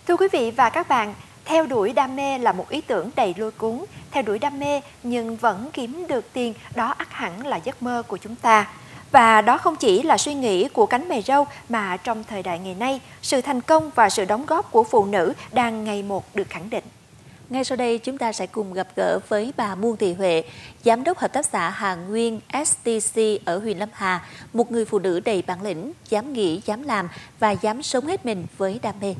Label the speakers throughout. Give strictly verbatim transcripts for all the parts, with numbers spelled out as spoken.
Speaker 1: Thưa quý vị và các bạn, theo đuổi đam mê là một ý tưởng đầy lôi cuốn. Theo đuổi đam mê nhưng vẫn kiếm được tiền, đó ắt hẳn là giấc mơ của chúng ta. Và đó không chỉ là suy nghĩ của cánh mày râu mà trong thời đại ngày nay, sự thành công và sự đóng góp của phụ nữ đang ngày một được khẳng định.
Speaker 2: Ngay sau đây chúng ta sẽ cùng gặp gỡ với bà Muôn Thị Huệ, Giám đốc Hợp tác xã Hà Nguyên ét tê xê ở huyện Lâm Hà, một người phụ nữ đầy bản lĩnh, dám nghĩ, dám làm và dám sống hết mình với đam mê.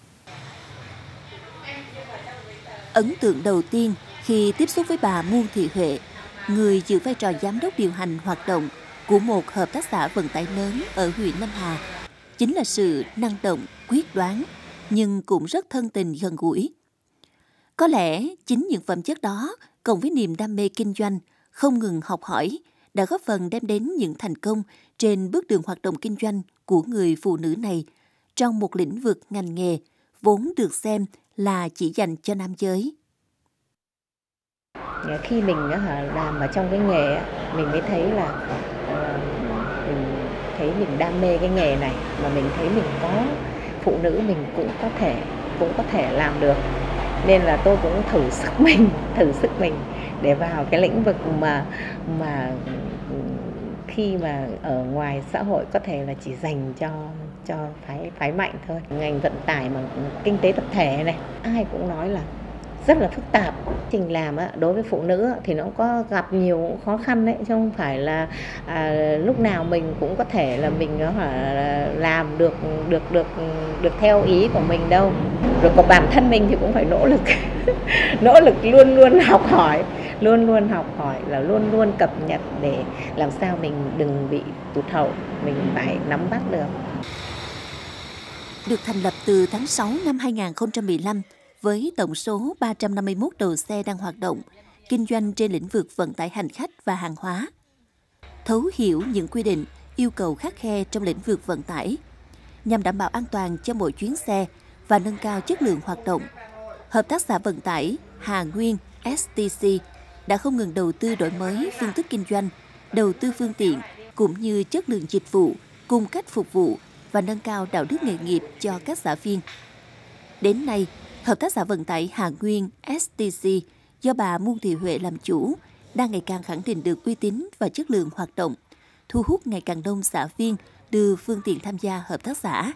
Speaker 2: Ấn tượng đầu tiên khi tiếp xúc với bà Muôn Thị Huệ, người giữ vai trò giám đốc điều hành hoạt động của một hợp tác xã vận tải lớn ở huyện Lâm Hà, chính là sự năng động, quyết đoán, nhưng cũng rất thân tình gần gũi. Có lẽ chính những phẩm chất đó, cộng với niềm đam mê kinh doanh, không ngừng học hỏi, đã góp phần đem đến những thành công trên bước đường hoạt động kinh doanh của người phụ nữ này trong một lĩnh vực ngành nghề vốn được xem là chỉ dành cho nam giới.
Speaker 3: Khi mình làm ở trong cái nghề, mình mới thấy là mình thấy mình đam mê cái nghề này, mà mình thấy mình có phụ nữ mình cũng có thể cũng có thể làm được, nên là tôi cũng thử sức mình thử sức mình để vào cái lĩnh vực mà mà khi mà ở ngoài xã hội có thể là chỉ dành cho cho phái phái mạnh thôi. Ngành vận tải mà kinh tế tập thể này, ai cũng nói là rất là phức tạp. Trình làm á, đối với phụ nữ thì nó có gặp nhiều khó khăn đấy, chứ không phải là à, lúc nào mình cũng có thể là mình làm được được được được theo ý của mình đâu. Rồi còn bản thân mình thì cũng phải nỗ lực nỗ lực luôn luôn học hỏi, luôn luôn học hỏi là luôn luôn cập nhật để làm sao mình đừng bị tụt hậu, mình phải nắm bắt được.
Speaker 2: Được thành lập từ tháng sáu năm hai nghìn không trăm mười lăm, với tổng số ba trăm năm mươi mốt đầu xe đang hoạt động, kinh doanh trên lĩnh vực vận tải hành khách và hàng hóa. Thấu hiểu những quy định, yêu cầu khắt khe trong lĩnh vực vận tải, nhằm đảm bảo an toàn cho mỗi chuyến xe và nâng cao chất lượng hoạt động, Hợp tác xã vận tải Hà Nguyên ét tê xê đã không ngừng đầu tư đổi mới phương thức kinh doanh, đầu tư phương tiện cũng như chất lượng dịch vụ, cùng cách phục vụ và nâng cao đạo đức nghề nghiệp cho các xã viên. Đến nay, Hợp tác xã vận tải Hà Nguyên ét tê xê do bà Muôn Thị Huệ làm chủ đang ngày càng khẳng định được uy tín và chất lượng hoạt động, thu hút ngày càng đông xã viên đưa phương tiện tham gia hợp tác xã.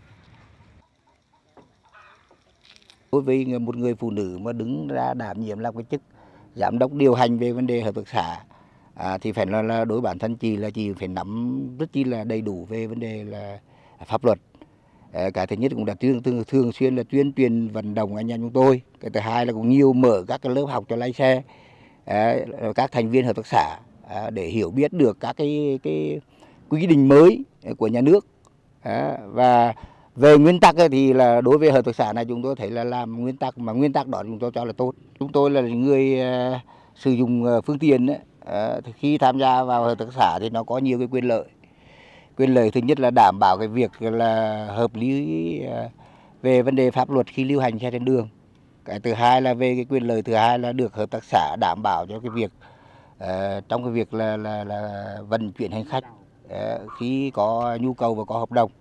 Speaker 4: Đối với một người phụ nữ mà đứng ra đảm nhiệm làm cái chức giám đốc điều hành về vấn đề hợp tác xã, à, thì phải là, là đối bản thân chị là chị phải nắm rất chi là đầy đủ về vấn đề là pháp luật. Cái thứ nhất cũng đã thường, thường, thường xuyên là tuyên truyền vận động anh em chúng tôi. Cái thứ hai là cũng nhiều mở các cái lớp học cho lái xe, các thành viên hợp tác xã để hiểu biết được các cái, cái quy định mới của nhà nước. Và về nguyên tắc thì là đối với hợp tác xã này chúng tôi thấy là làm nguyên tắc, mà nguyên tắc đó chúng tôi cho là tốt. Chúng tôi là người sử dụng phương tiện khi tham gia vào hợp tác xã thì nó có nhiều cái quyền lợi. Quyền lợi thứ nhất là đảm bảo cái việc là hợp lý về vấn đề pháp luật khi lưu hành xe trên đường. Cái thứ hai là về cái quyền lợi thứ hai là được hợp tác xã đảm bảo cho cái việc uh, trong cái việc là, là, là vận chuyển hành khách uh, khi có nhu cầu và có hợp đồng.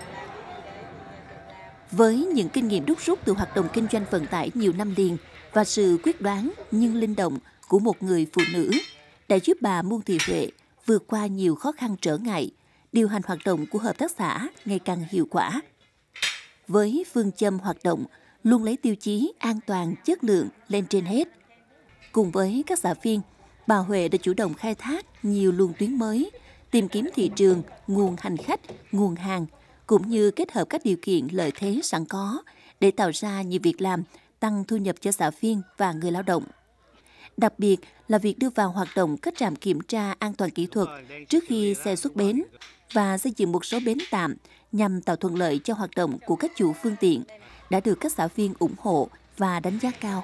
Speaker 2: Với những kinh nghiệm đúc rút từ hoạt động kinh doanh vận tải nhiều năm liền và sự quyết đoán nhưng linh động của một người phụ nữ đã giúp bà Muôn Thị Huệ vượt qua nhiều khó khăn trở ngại, điều hành hoạt động của hợp tác xã ngày càng hiệu quả. Với phương châm hoạt động luôn lấy tiêu chí an toàn, chất lượng lên trên hết. Cùng với các xã viên, bà Huệ đã chủ động khai thác nhiều luồng tuyến mới, tìm kiếm thị trường, nguồn hành khách, nguồn hàng, cũng như kết hợp các điều kiện lợi thế sẵn có để tạo ra nhiều việc làm, tăng thu nhập cho xã viên và người lao động. Đặc biệt là việc đưa vào hoạt động các trạm kiểm tra an toàn kỹ thuật trước khi xe xuất bến và xây dựng một số bến tạm nhằm tạo thuận lợi cho hoạt động của các chủ phương tiện đã được các xã viên ủng hộ và đánh giá cao.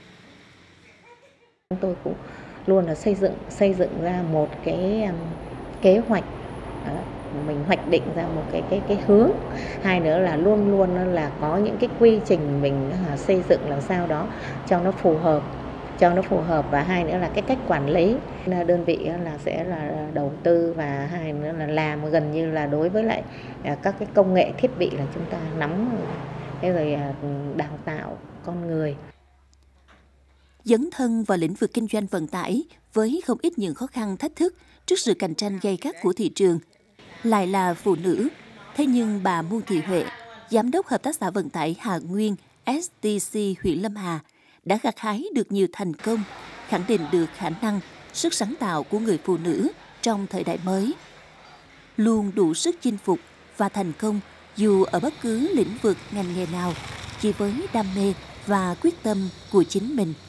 Speaker 3: Chúng tôi cũng luôn là xây dựng xây dựng ra một cái um, kế hoạch, đó, mình hoạch định ra một cái cái cái hướng. Hai nữa là luôn luôn là có những cái quy trình mình uh, xây dựng làm sao đó cho nó phù hợp. cho nó phù hợp và hai nữa là cái cách quản lý. Đơn vị là sẽ là đầu tư và hai nữa là làm gần như là đối với lại các cái công nghệ thiết bị là chúng ta nắm thế rồi à, đào tạo con người.
Speaker 2: Dấn thân vào lĩnh vực kinh doanh vận tải với không ít những khó khăn thách thức trước sự cạnh tranh gay gắt của thị trường. Lại là phụ nữ, thế nhưng bà Muôn Thị Huệ, Giám đốc Hợp tác xã Vận tải Hà Nguyên ét tê xê huyện Lâm Hà, đã gặt hái được nhiều thành công, khẳng định được khả năng, sức sáng tạo của người phụ nữ trong thời đại mới. Luôn đủ sức chinh phục và thành công dù ở bất cứ lĩnh vực ngành nghề nào, chỉ với đam mê và quyết tâm của chính mình.